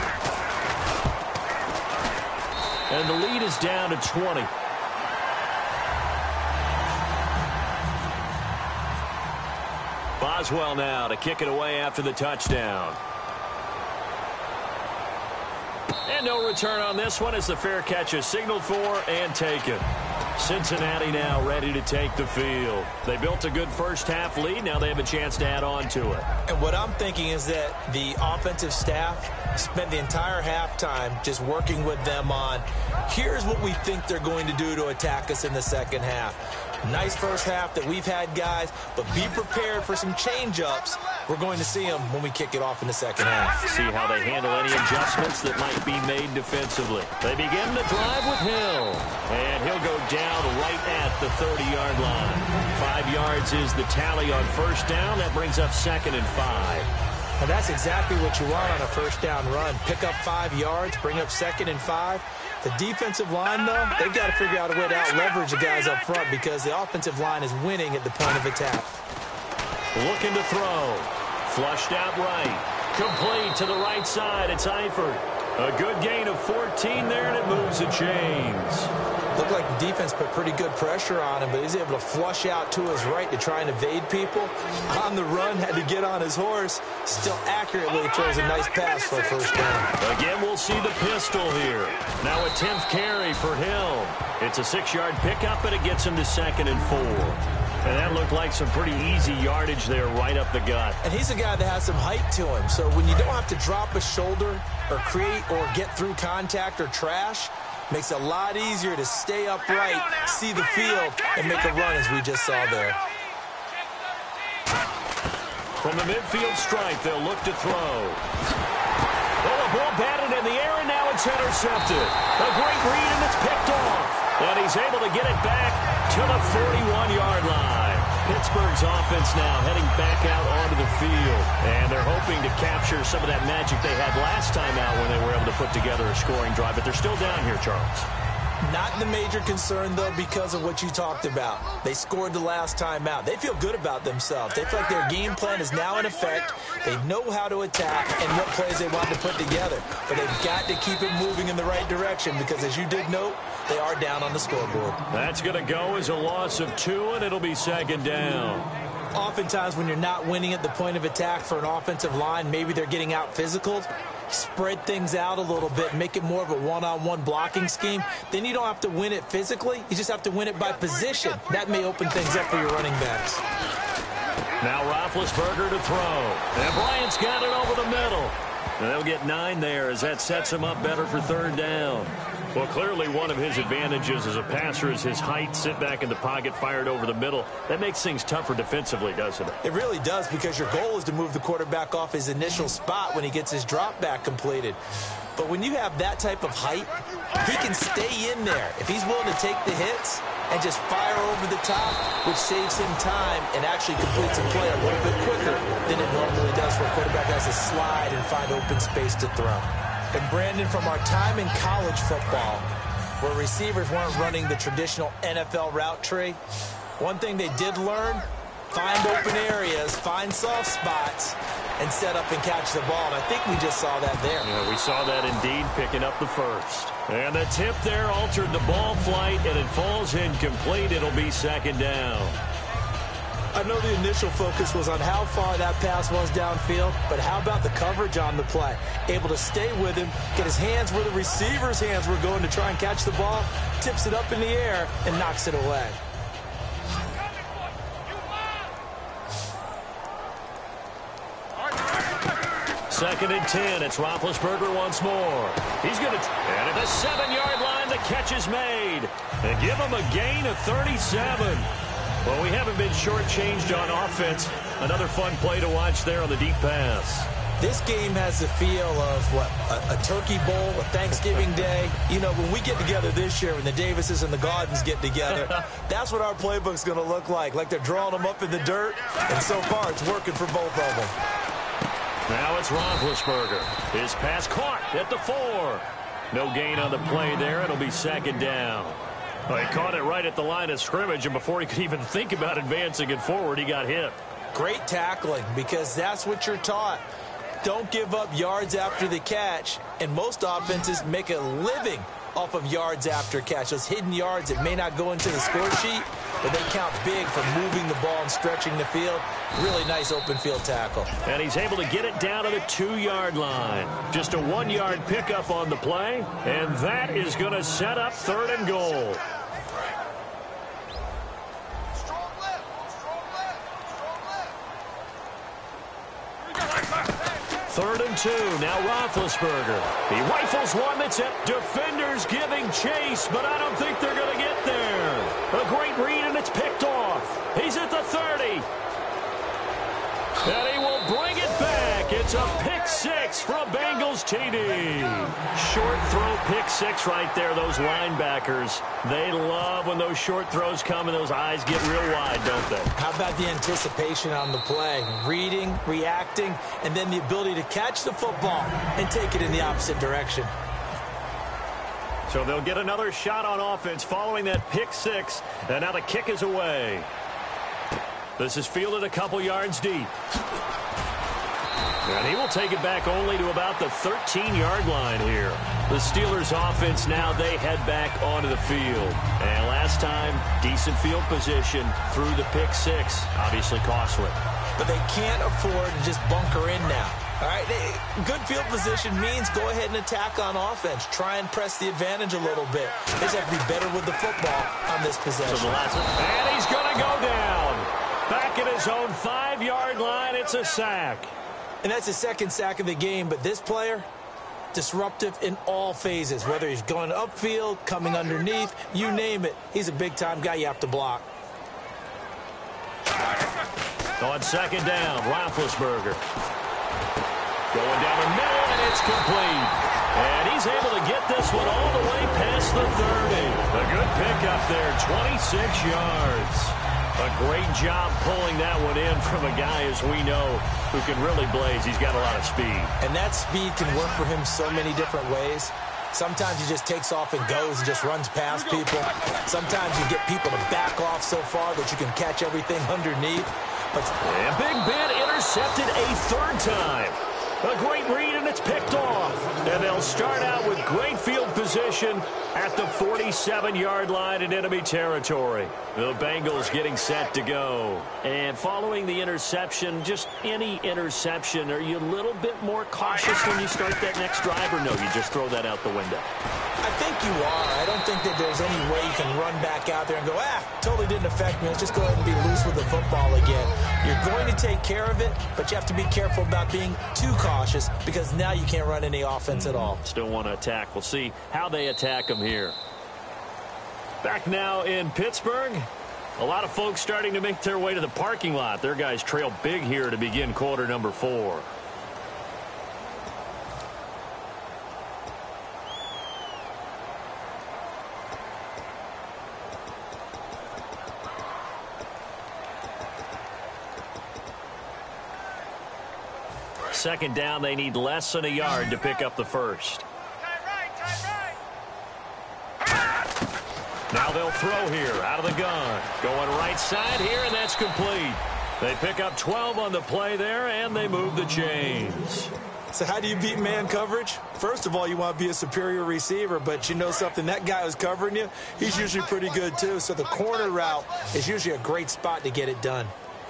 And the lead is down to 20. Boswell now to kick it away after the touchdown. And no return on this one as the fair catch is signaled for and taken. Cincinnati now ready to take the field. They built a good first half lead. Now they have a chance to add on to it. And what I'm thinking is that the offensive staff spent the entire halftime just working with them on, here's what we think they're going to do to attack us in the second half. Nice first half that we've had, guys, but be prepared for some change-ups. We're going to see them when we kick it off in the second half. See how they handle any adjustments that might be made defensively. They begin to drive with Hill, and he'll go down right at the 30-yard line. 5 yards is the tally on first down. That brings up 2nd and 5. And that's exactly what you want on a first down run. Pick up 5 yards, bring up 2nd and 5. The defensive line, though, they've got to figure out a way to out-leverage the guys up front because the offensive line is winning at the point of attack. Looking to throw. Flushed out right. Complete to the right side. It's Eifert. A good gain of 14 there, and it moves the chains. Looked like the defense put pretty good pressure on him, but he's able to flush out to his right to try and evade people. On the run, had to get on his horse. Still accurately throws a nice pass for a first down. Again, we'll see the pistol here. Now a 10th carry for Hill. It's a 6-yard pickup, and it gets him to 2nd and 4. And that looked like some pretty easy yardage there right up the gut. And he's a guy that has some height to him, so when you don't have to drop a shoulder or create or get through contact or trash, makes it a lot easier to stay upright, see the field, and make a run as we just saw there. From the midfield stripe, they'll look to throw. Oh, a ball batted in the air, and now it's intercepted. A great read, and it's picked off. And he's able to get it back to the 41-yard line. Pittsburgh's offense now heading back out onto the field. And they're hoping to capture some of that magic they had last time out when they were able to put together a scoring drive. But they're still down here, Charles. Not the major concern, though, because of what you talked about. They scored the last time out. They feel good about themselves. They feel like their game plan is now in effect. They know how to attack and what plays they want to put together. But they've got to keep it moving in the right direction because, as you did note, they are down on the scoreboard. That's going to go as a loss of 2, and it'll be 2nd down. Oftentimes when you're not winning at the point of attack for an offensive line, maybe they're getting out physical, spread things out a little bit, make it more of a one-on-one blocking scheme. Then you don't have to win it physically. You just have to win it by position. That may open things up for your running backs. Now Roethlisberger to throw. And Bryant's got it over the middle. And they'll get 9 there as that sets him up better for 3rd down. Well, clearly one of his advantages as a passer is his height, sit back in the pocket, fired over the middle. That makes things tougher defensively, doesn't it? It really does, because your goal is to move the quarterback off his initial spot when he gets his drop back completed. But when you have that type of height, he can stay in there if he's willing to take the hits and just fire over the top, which saves him time and actually completes a play a little bit quicker than it normally does for a quarterback that has to slide and find open space to throw. And Brandon, from our time in college football, where receivers weren't running the traditional NFL route tree, one thing they did learn, find open areas, find soft spots, and set up and catch the ball. And I think we just saw that there. Yeah, we saw that indeed, picking up the first. And the tip there altered the ball flight, and it falls incomplete. It'll be 2nd down. I know the initial focus was on how far that pass was downfield, but how about the coverage on the play? Able to stay with him, get his hands where the receiver's hands were going to try and catch the ball, tips it up in the air, and knocks it away. Second and 10. It's Roethlisberger once more. He's going to, and at the 7-yard line, the catch is made. And give him a gain of 37. Well, we haven't been shortchanged on offense. Another fun play to watch there on the deep pass. This game has the feel of, what, a turkey bowl, a Thanksgiving day. You know, when we get together this year, when the Davises and the Gardens get together, that's what our playbook's going to look like they're drawing them up in the dirt. And so far, it's working for both of them. Now it's Roethlisberger. His pass caught at the 4. No gain on the play there. It'll be 2nd down. Well, he caught it right at the line of scrimmage, and before he could even think about advancing it forward, he got hit. Great tackling, because that's what you're taught. Don't give up yards after the catch, and most offenses make a living off of yards after catch. Those hidden yards that may not go into the score sheet, but they count big for moving the ball and stretching the field. Really nice open field tackle. And he's able to get it down to the 2-yard line. Just a 1-yard pickup on the play, and that is going to set up 3rd and goal. Third and 2. Now Roethlisberger. He rifles one that's at defenders giving chase, but I don't think they're going to get there. A great read, and it's picked off. He's at the 30. And he will bring it back. It's a pick 6 from Bengals TD. Short throw pick 6 right there. Those linebackers, they love when those short throws come and those eyes get real wide, don't they? How about the anticipation on the play? Reading, reacting, and then the ability to catch the football and take it in the opposite direction. So they'll get another shot on offense following that pick 6. And now the kick is away. This is fielded a couple yards deep. And he will take it back only to about the 13-yard line here. The Steelers offense now, they head back onto the field. And last time, decent field position through the pick six. Obviously costly. But they can't afford to just bunker in now. All right, good field position means go ahead and attack on offense. Try and press the advantage a little bit. They just have to be better with the football on this possession. And he's going to go down. Back at his own 5-yard line, it's a sack. And that's the second sack of the game, but this player, disruptive in all phases, whether he's going upfield, coming underneath, you name it. He's a big-time guy you have to block. On second down, Roethlisberger. Going down the middle, and it's complete. And he's able to get this one all the way past the 30. A good pickup there, 26 yards. A great job pulling that one in from a guy, as we know, who can really blaze. He's got a lot of speed. And that speed can work for him so many different ways. Sometimes he just takes off and goes and just runs past people. Sometimes you get people to back off so far that you can catch everything underneath. And Big Ben intercepted a third time. A great read, and it's picked off. And they'll start out with great field position at the 47-yard line in enemy territory. The Bengals getting set to go. And following the interception, just any interception, are you a little bit more cautious when you start that next drive, or no, you just throw that out the window? I think you are. I don't think that there's any way you can run back out there and go, totally didn't affect me. Let's just go ahead and be loose with the football again. You're going to take care of it, but you have to be careful about being too cautious because now you can't run any offense at all. Still want to attack. We'll see how they attack them here. Back now in Pittsburgh. A lot of folks starting to make their way to the parking lot. Their guys trail big here to begin quarter number 4. Second down, they need less than a yard to pick up the first. Now they'll throw here out of the gun. Going right side here, and that's complete. They pick up 12 on the play there, and they move the chains. So how do you beat man coverage? First of all, you want to be a superior receiver, but you know something, that guy who's covering you, he's usually pretty good too. So the corner route is usually a great spot to get it done.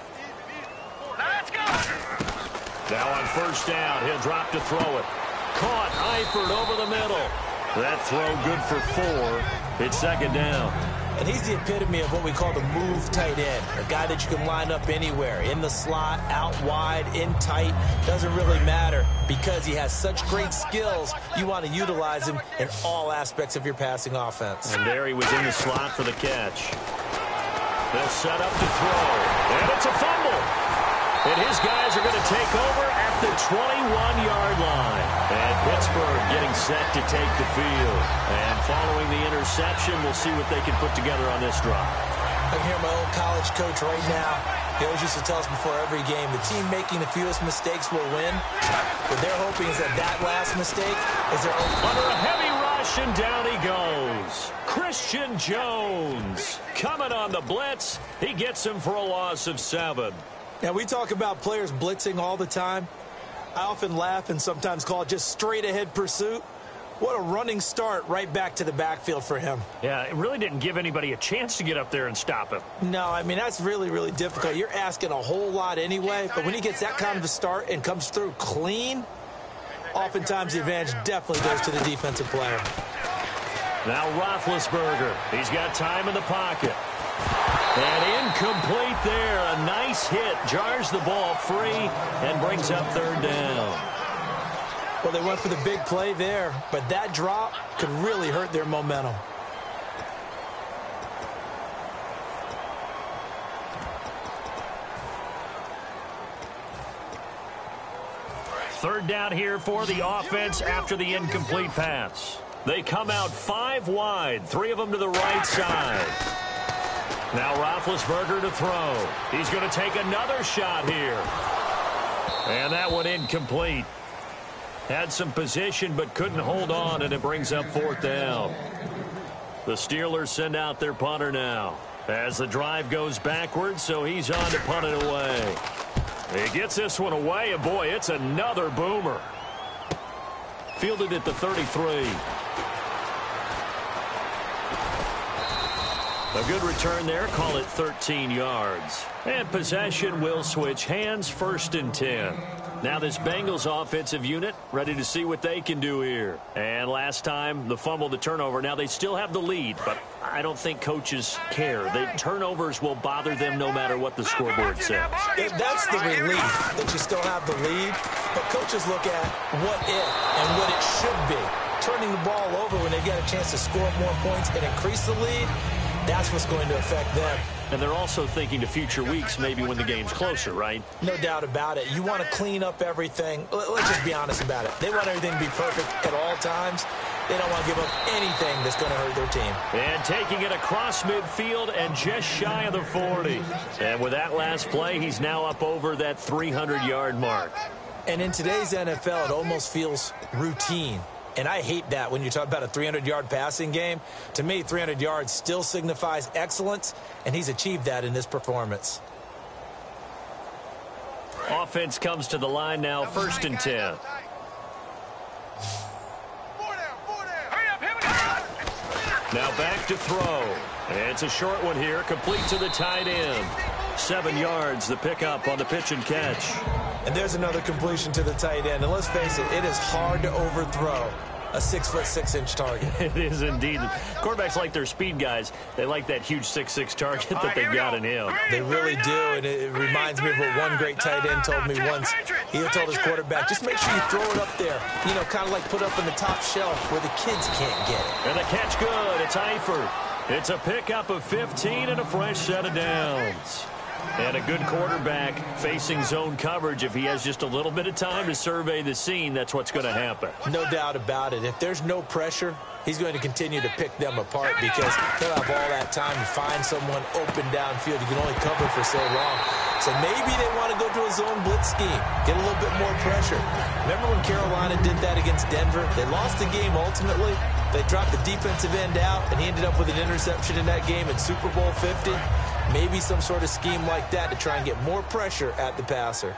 Let's go. Now on first down, he'll drop to throw it. Caught, Eifert over the middle. That throw good for 4. It's second down. And he's the epitome of what we call the move tight end. A guy that you can line up anywhere. In the slot, out wide, in tight. Doesn't really matter because he has such great skills. You want to utilize him in all aspects of your passing offense. And there he was in the slot for the catch. They'll set up to throw. And it's a fumble. And his guys are going to take over at the 21-yard line. And Pittsburgh getting set to take the field. And following the interception, we'll see what they can put together on this drive. I can hear my old college coach right now. He always used to tell us before every game, the team making the fewest mistakes will win. What they're hoping is that last mistake is their own. Under a heavy rush, and down he goes. Christian Jones coming on the blitz. He gets him for a loss of 7. Now, we talk about players blitzing all the time. I often laugh and sometimes call it just straight-ahead pursuit. What a running start right back to the backfield for him. Yeah, it really didn't give anybody a chance to get up there and stop him. No, I mean, that's really, really difficult. You're asking a whole lot anyway, but when he gets that kind of a start and comes through clean, oftentimes the advantage definitely goes to the defensive player. Now Roethlisberger. He's got time in the pocket. And incomplete there. A nice hit. Jars the ball free and brings up third down. Well, they went for the big play there, but that drop could really hurt their momentum. Third down here for the offense after the incomplete pass. They come out 5 wide, 3 of them to the right side. Now Roethlisberger to throw. He's going to take another shot here. And that one incomplete. Had some position but couldn't hold on, and it brings up 4th down. The Steelers send out their punter now as the drive goes backwards, so he's on to punt it away. He gets this one away, and boy, it's another boomer. Fielded at the 33. A good return there. Call it 13 yards. And possession will switch hands, 1st and 10. Now this Bengals offensive unit ready to see what they can do here. And last time, the fumble, the turnover. Now they still have the lead, but I don't think coaches care. The turnovers will bother them no matter what the scoreboard says. That's the relief that you still have the lead. But coaches look at what if and what it should be. Turning the ball over when they get a chance to score more points and increase the lead, that's what's going to affect them. And they're also thinking to future weeks, maybe when the game's closer, right? No doubt about it. You want to clean up everything. Let's just be honest about it. They want everything to be perfect at all times. They don't want to give up anything that's going to hurt their team. And taking it across midfield and just shy of the 40. And with that last play, he's now up over that 300-yard mark. And in today's NFL, it almost feels routine. And I hate that when you talk about a 300-yard passing game. To me, 300 yards still signifies excellence, and he's achieved that in this performance. Offense comes to the line now, 1st and 10. Now back to throw. It's a short one here, complete to the tight end. 7 yards, the pickup on the pitch and catch. And there's another completion to the tight end. And let's face it, it is hard to overthrow a 6'6" target. It is indeed. Quarterbacks like their speed guys. They like that huge 6'6" target that they've got in him. They really do, and it reminds me of what one great tight end told me once. He told his quarterback, just make sure you throw it up there. You know, kind of like put up in the top shelf where the kids can't get it. And the catch good. It's Eifert. It's a pickup of 15 and a fresh set of downs. And a good quarterback facing zone coverage. If he has just a little bit of time to survey the scene, that's what's going to happen. No doubt about it. If there's no pressure, he's going to continue to pick them apart because he'll have all that time to find someone open downfield. You can only cover for so long. So maybe they want to go to a zone blitz scheme, get a little bit more pressure. Remember when Carolina did that against Denver? They lost the game ultimately. They dropped the defensive end out, and he ended up with an interception in that game in Super Bowl 50. Maybe some sort of scheme like that to try and get more pressure at the passer.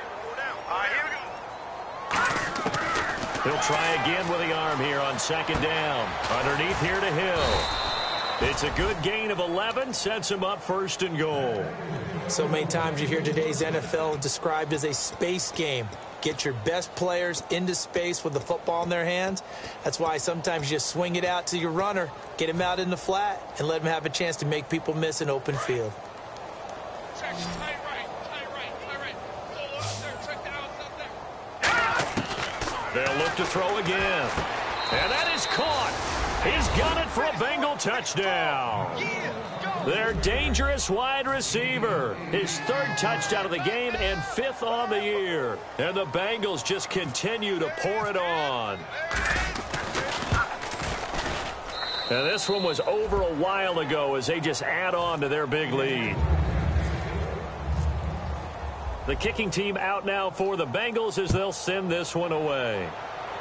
He'll try again with the arm here on 2nd down. Underneath here to Hill. It's a good gain of 11, sets him up 1st and goal. So many times you hear today's NFL described as a space game. Get your best players into space with the football in their hands. That's why sometimes you just swing it out to your runner, get him out in the flat, and let him have a chance to make people miss an open field. They'll look to throw again. And that is caught. He's got it for a Bengal touchdown. Their dangerous wide receiver. His 3rd touchdown of the game and 5th on the year. And the Bengals just continue to pour it on. And this one was over a while ago as they just add on to their big lead. The kicking team out now for the Bengals as they'll send this one away.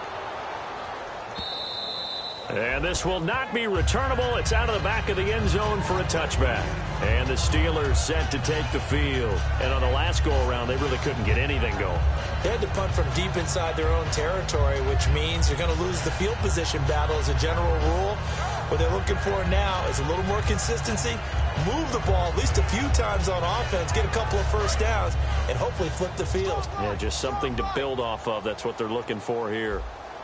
And this will not be returnable. It's out of the back of the end zone for a touchback. And the Steelers set to take the field. And on the last go-around, they really couldn't get anything going. They had to punt from deep inside their own territory, which means you're going to lose the field position battle as a general rule. What they're looking for now is a little more consistency, move the ball at least a few times on offense, get a couple of first downs, and hopefully flip the field. Yeah, just something to build off of. That's what they're looking for here.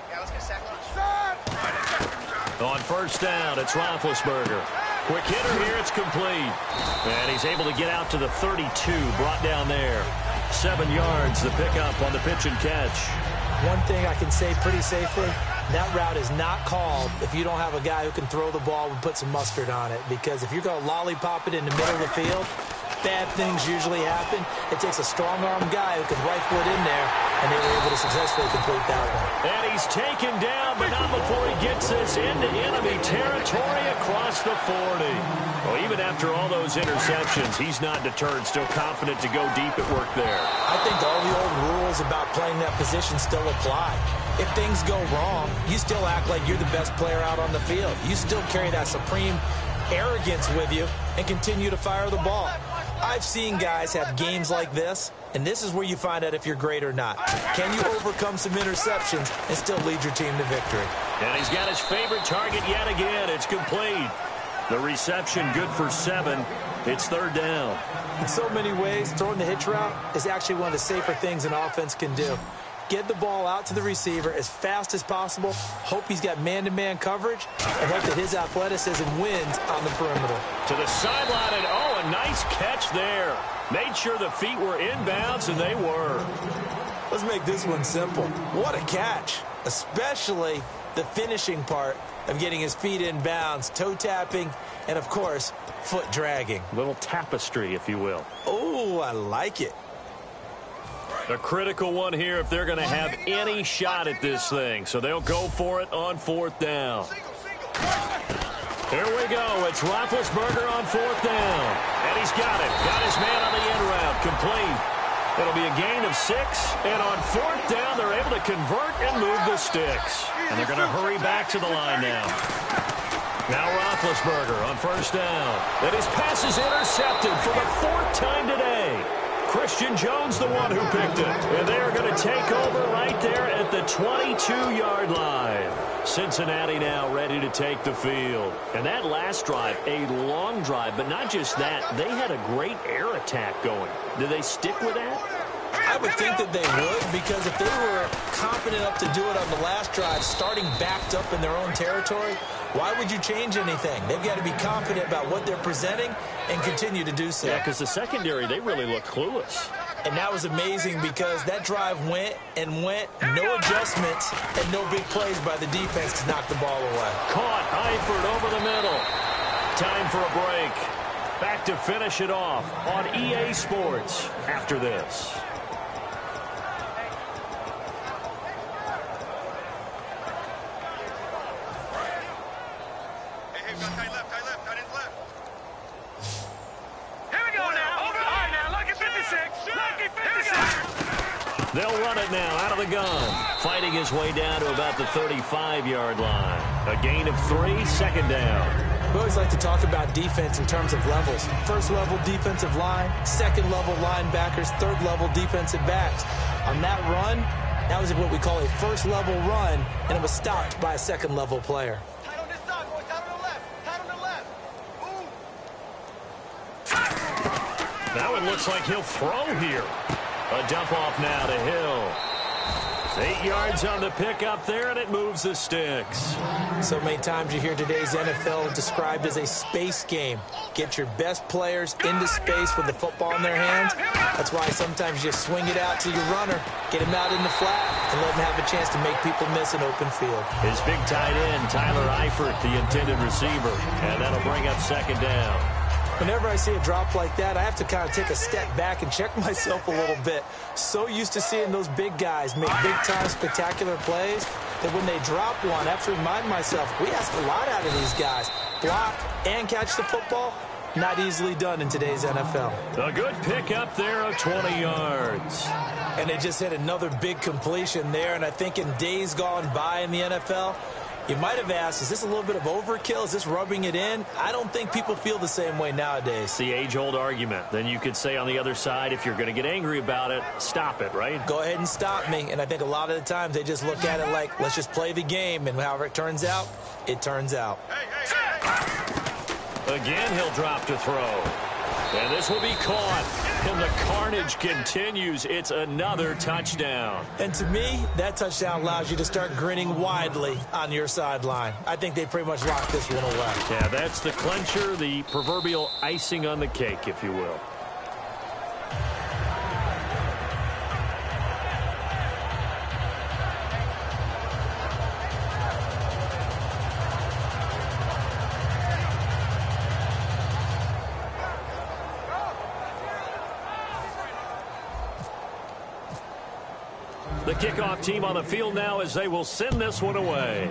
On 1st down, it's Roethlisberger. Quick hitter here, it's complete. And he's able to get out to the 32, brought down there. 7 yards, the pickup on the pitch and catch. One thing I can say pretty safely, that route is not called if you don't have a guy who can throw the ball and put some mustard on it. Because if you're going to lollipop it in the middle of the field, bad things usually happen. It takes a strong-arm guy who can rifle it in there, and they were able to successfully complete that one. And he's taken down, but not before he gets this into enemy territory across the 40. Well, even after all those interceptions, he's not deterred, still confident to go deep at work there. I think all the old rules about playing that position still apply. If things go wrong, you still act like you're the best player out on the field. You still carry that supreme arrogance with you and continue to fire the ball. I've seen guys have games like this, and this is where you find out if you're great or not. Can you overcome some interceptions and still lead your team to victory? And he's got his favorite target yet again. It's complete. The reception good for 7. It's 3rd down. In so many ways, throwing the hitch route is actually one of the safer things an offense can do. Get the ball out to the receiver as fast as possible, hope he's got man-to-man coverage, and hope that his athleticism wins on the perimeter. To the sideline, and a nice catch there. Made sure the feet were inbounds, and they were. Let's make this one simple. What a catch, especially the finishing part of getting his feet in bounds, toe tapping, and, of course, foot dragging. A little tapestry, if you will. Oh, I like it. A critical one here if they're going to have any shot at this thing. So they'll go for it on 4th down. Here we go. It's Roethlisberger on 4th down. And he's got it. Got his man on the end route. Complete. It'll be a gain of 6. And on 4th down, they're able to convert and move the sticks. And they're going to hurry back to the line now. Now Roethlisberger on 1st down. And his pass is intercepted for the 4th time today. Christian Jones, the one who picked it. And they are going to take over right there at the 22-yard line. Cincinnati now ready to take the field. And that last drive, a long drive, but not just that. They had a great air attack going. Did they stick with that? I would think that they would, because if they were confident enough to do it on the last drive, starting backed up in their own territory, why would you change anything? They've got to be confident about what they're presenting and continue to do so. Yeah, because the secondary, they really look clueless. And that was amazing because that drive went and went, no adjustments, and no big plays by the defense to knock the ball away. Caught Eifert over the middle. Time for a break. Back to finish it off on EA Sports after this. They'll run it now out of the gun. Fighting his way down to about the 35-yard line. A gain of 3, 2nd down. We always like to talk about defense in terms of levels. First-level defensive line, second-level linebackers, third-level defensive backs. On that run, that was what we call a first-level run, and it was stopped by a second-level player. Tight on this side, boys. Tight on the left. Tight on the left. Move. Now it looks like he'll throw here. A dump off now to Hill. 8 yards on the pickup there, and it moves the sticks. So many times you hear today's NFL described as a space game. Get your best players into space with the football in their hands. That's why sometimes you swing it out to your runner, get him out in the flat, and let him have a chance to make people miss an open field. His big tight end, Tyler Eifert, the intended receiver, and that'll bring up 2nd down. Whenever I see a drop like that, I have to kind of take a step back and check myself a little bit. So used to seeing those big guys make big-time spectacular plays that when they drop one, I have to remind myself, we ask a lot out of these guys. Block and catch the football, not easily done in today's NFL. A good pickup there of 20 yards. And they just hit another big completion there, and I think in days gone by in the NFL, you might have asked, is this a little bit of overkill? Is this rubbing it in? I don't think people feel the same way nowadays. The age-old argument. Then you could say on the other side, if you're going to get angry about it, stop it, right? Go ahead and stop me. And I think a lot of the times they just look at it like, let's just play the game. And however it turns out, it turns out. Again, he'll drop to throw. And this will be caught. And the carnage continues. It's another touchdown. And to me, that touchdown allows you to start grinning widely on your sideline. I think they pretty much locked this one away. Yeah, that's the clincher, the proverbial icing on the cake, if you will. The kickoff team on the field now as they will send this one away.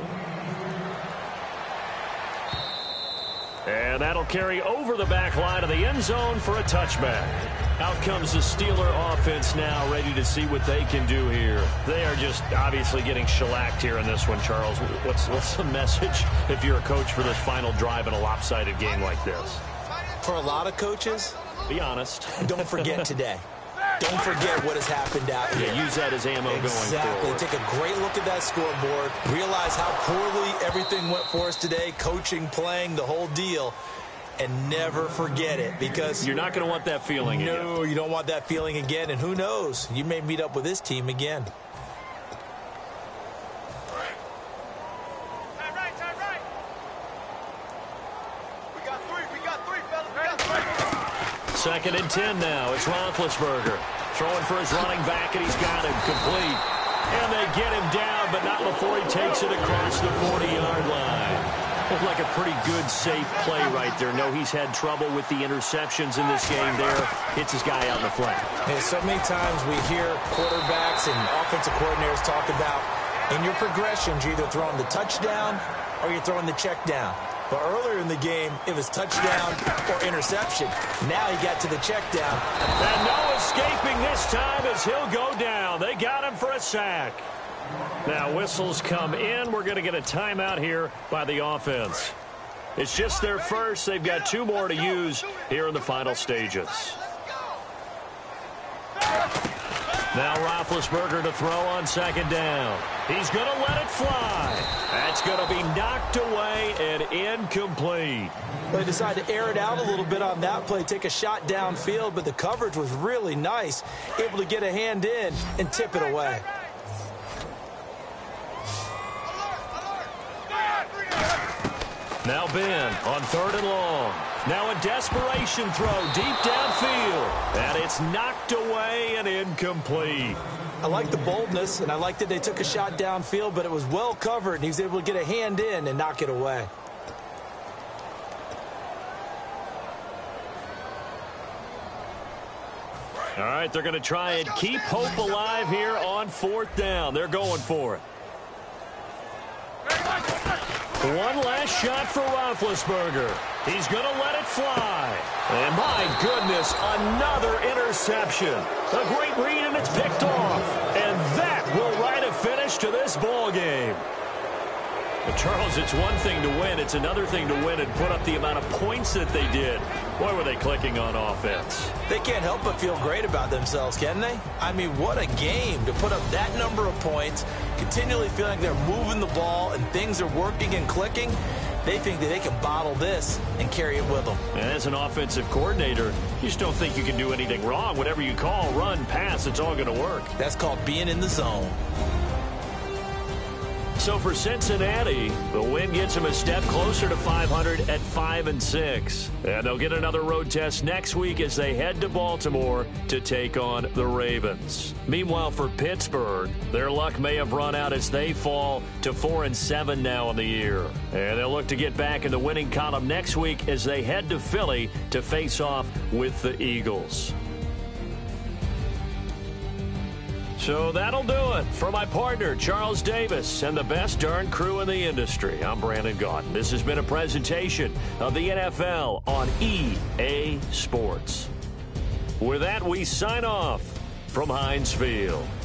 And that'll carry over the back line of the end zone for a touchback. Out comes the Steeler offense now, ready to see what they can do here. They are just obviously getting shellacked here in this one, Charles. What's the message if you're a coach for this final drive in a lopsided game like this? For a lot of coaches, Be honest. Don't forget today. Don't forget what has happened out here. Yeah, use that as ammo going forward. Exactly. Take a great look at that scoreboard. Realize how poorly everything went for us today. Coaching, playing, the whole deal. And never forget it, because you're not going to want that feeling again. No, you don't want that feeling again. And who knows? You may meet up with this team again. Time right. We got three, fellas. We got three. 2nd and 10 now. It's Roethlisberger throwing for his running back, and he's got him complete. And they get him down, but not before he takes it across the 40-yard line. Looked like a pretty good, safe play right there. No, he's had trouble with the interceptions in this game there. Hits his guy out in the flank. And so many times we hear quarterbacks and offensive coordinators talk about in your progressions, you're either throwing the touchdown or you're throwing the check down. But earlier in the game, it was touchdown or interception. Now he got to the check down. And no escaping this time as he'll go down. They got him for a sack. Now whistles come in. We're going to get a timeout here by the offense. It's just their first. They've got 2 more to use here in the final stages. Now Roethlisberger to throw on 2nd down. He's going to let it fly. That's going to be knocked away and incomplete. They decided to air it out a little bit on that play, take a shot downfield, but the coverage was really nice. Able to get a hand in and tip it away. Now Ben on 3rd and long. Now a desperation throw deep downfield. And it's knocked away and incomplete. I like the boldness, and I like that they took a shot downfield, but it was well covered, and he was able to get a hand in and knock it away. All right, they're going to try and keep hope alive here on 4th down. They're going for it. One last shot for Roethlisberger. He's going to let it fly. And my goodness, another interception. A great read, and it's picked off. And that will write a finish to this ball game. But Charles, it's one thing to win. It's another thing to win and put up the amount of points that they did. Boy, were they clicking on offense. They can't help but feel great about themselves, can they? I mean, what a game to put up that number of points, continually feeling they're moving the ball and things are working and clicking. They think that they can bottle this and carry it with them. And as an offensive coordinator, you just don't think you can do anything wrong. Whatever you call, run, pass, it's all going to work. That's called being in the zone. So for Cincinnati, the win gets them a step closer to 500 at 5-6. And they'll get another road test next week as they head to Baltimore to take on the Ravens. Meanwhile, for Pittsburgh, their luck may have run out as they fall to 4-7 now in the year. And they'll look to get back in the winning column next week as they head to Philly to face off with the Eagles. So that'll do it. For my partner, Charles Davis, and the best darn crew in the industry, I'm Brandon Gaudin. This has been a presentation of the NFL on EA Sports. With that, we sign off from Heinz Field.